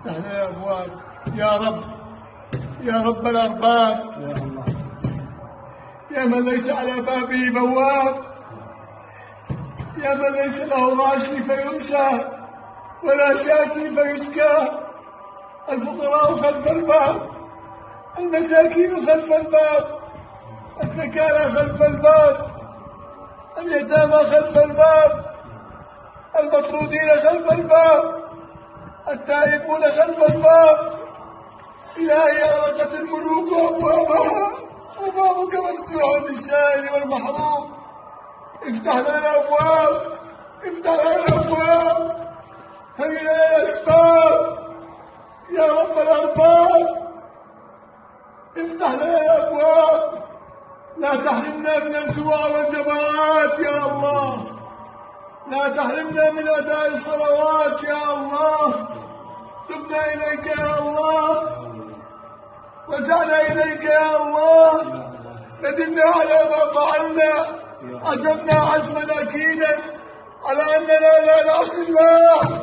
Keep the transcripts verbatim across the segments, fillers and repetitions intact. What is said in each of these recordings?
افتح لنا الأبواب يا رب، يا رب الأرباب، يا الله، يا من ليس على بابه بواب، يا من ليس له راشي فينسى ولا شاكي فيشكى. الفقراء خلف الباب، المساكين خلف الباب، الذكارى خلف الباب، اليتامى خلف الباب، المطرودين خلف الباب، التائبون خلف الباب. إلهي أغلقت الملوك أبوابها وبابك مفتوح للسائل والمحروم. افتح لنا الأبواب، افتح لنا الأبواب، هيئ لنا الأسباب يا رب الأرباب. افتح لنا الأبواب، لا تحرمنا من الجوع والجماعات يا الله، لا تحرمنا من أداء الصلوات يا الله. تبنا إليك يا الله، رجعنا إليك يا الله، ندمنا على ما فعلنا، عزمنا عزما أكيدا على أننا لا نعصي الله.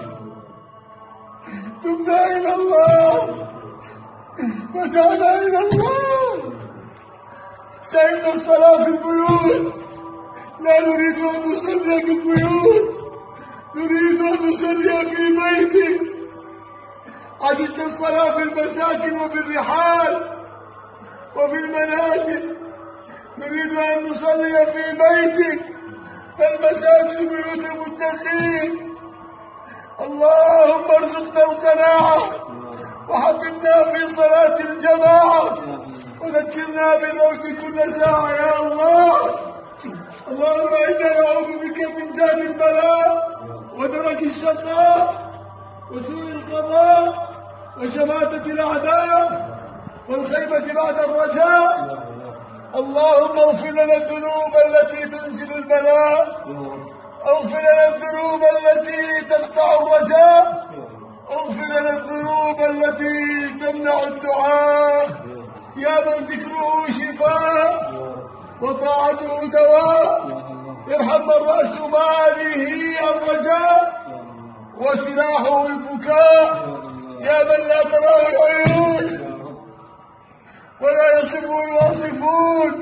تبنا إلى الله، رجعنا إلى الله. سئمنا الصلاة في البيوت، لا نريد أن نصلي في البيوت، نريد أن نصلي في بيتك. عجزنا الصلاة في المساكن وفي الرحال وفي المنازل، نريد أن نصلي في بيتك، فالمساجد بيوت المتقين. اللهم ارزقنا القناعة وحببنا في صلاة الجماعة وذكرنا بالموت كل ساعة يا الله. اللهم إنا نعوذ بك من جهد البلاء ودرك الشقاء وسوء القضاء وشماتة الأعداء والخيبة بعد الرجاء. اللهم اغفر لنا الذنوب التي تنزل البلاء، اغفر لنا الذنوب التي تقطع الرجاء، اغفر لنا الذنوب التي تمنع الدعاء. يا من ذكره شفاء وطاعته دواء، ارحم من رأس ماله الرجاء وسلاحه البكاء. يا من لا تراه العيون ولا يصفه الواصفون،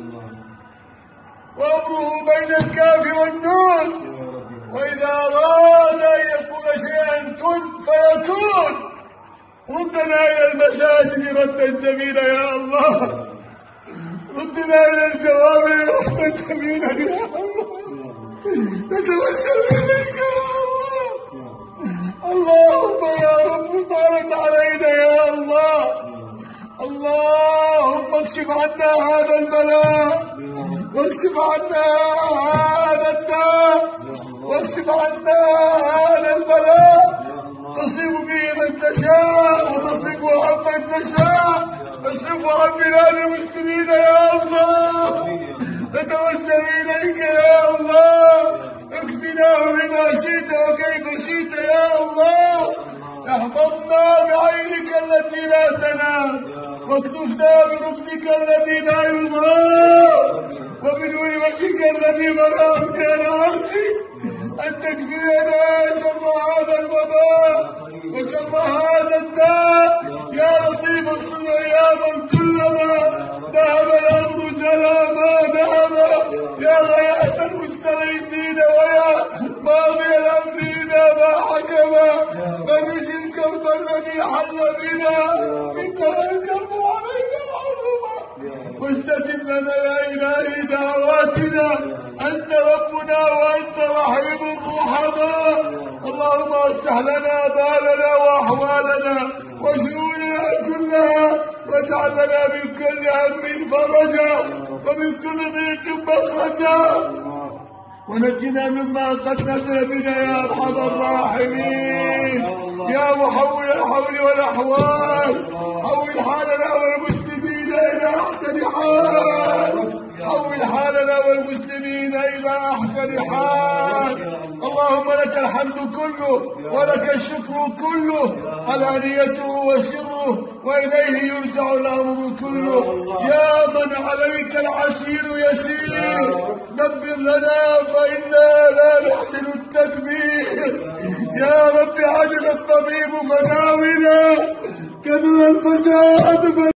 وأمره بين الكاف والنون، وإذا أراد أن يقول شيئا كن فيكون. ردنا إلى المساجد ردا جميلا يا الله، ردنا إلى الجوامع ردا جميلا يا الله. نتوسل إليك يا الله. اللهم يا رب طالت علينا يا الله. اللهم اكشف عنا هذا البلاء، واكشف عنا هذا الداء، واكشف عنا هذا البلاء. تصيب به من تشاء وتصرفه عن من تشاء، اصرفه عن بلاد المسلمين يا الله. نتوسل اليك يا الله، اكفناه بما شئت وكيف شئت يا الله. احفظنا بعينك التي لا تنام، واكتفنا بركنك الذي لا يضام، وبنور وجهك الذي ملا اركان عرشك، ان تكفينا شر هذا الوباء وشر هذا الداء. يا لطيف الصنع يا من كلما ذهب الامر جرى ما ذهب، يا غياث المستغيثين ويا ماضي الامر اذا ما حكم، فرج الكرب الذي حل بنا، انتهى الكرب علينا عظما، واستجب لنا يا الهي دعواتنا. انت ربنا وانت رحيم الرحماء. اللهم اصلح لنا بالنا واحوالنا وشؤوننا كلها، واجعل لنا من كل هم فرجا ومن كل ضيق مخرجا، ونجنا مما قد نزل بنا يا ارحم الراحمين. يا محول الحول والاحوال، حول حالنا والمسلمين الى احسن حال، حول حالنا والمسلمين الى احسن حال. اللهم لك الحمد كله ولك الشكر كله، علانيته وسره، واليه يرجع الامر كله. يا من عليك العسير يسير، دبر لنا فانا لا نحسن التدبير. يا رب عجز الطبيب فداونا، الفساد والفساد